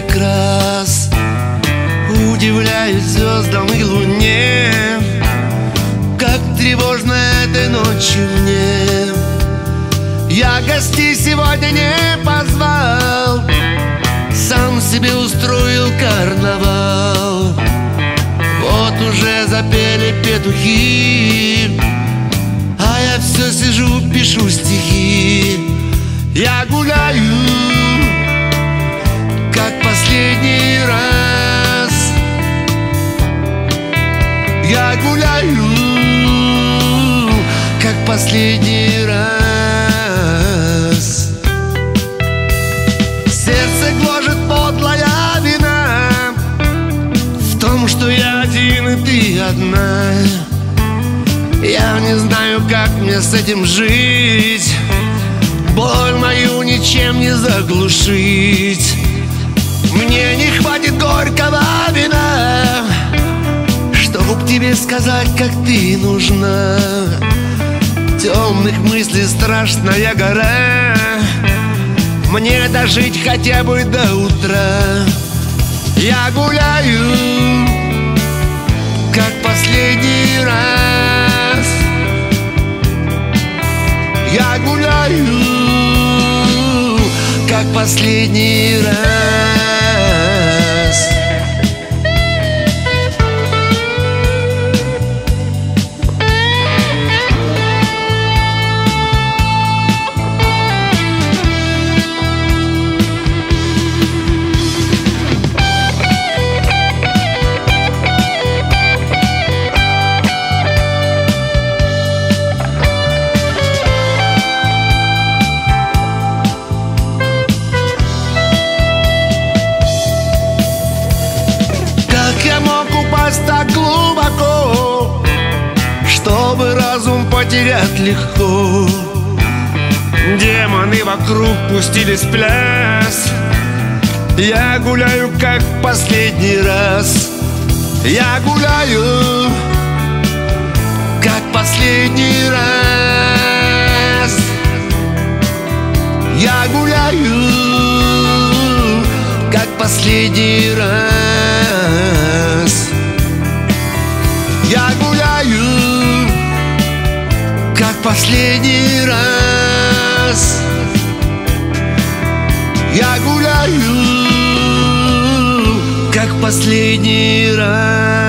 прикрас, удивляюсь звездам и луне, как тревожно этой ночью мне. Я гостей сегодня не позвал, сам себе устроил карнавал. Вот уже запели петухи, а я все сижу, пишу стихи. Я гуляю, как последний раз. Я гуляю, как последний раз. Сердце гложет подлая вина в том, что я один и ты одна. Я не знаю, как мне с этим жить, боль мою ничем не заглушить. Мне не хватит горького вина, чтоб тебе сказать, как ты нужна. Темных мыслей страшная гора, мне дожить хотя бы до утра. Я гуляю, как последний раз. Я гуляю, как последний раз. Так глубоко, чтобы разум потерять легко. Демоны вокруг пустились в пляс. Я гуляю, как последний раз. Я гуляю, как последний раз. Я гуляю, как последний раз. Я гуляю, как последний раз. Я гуляю, как последний раз.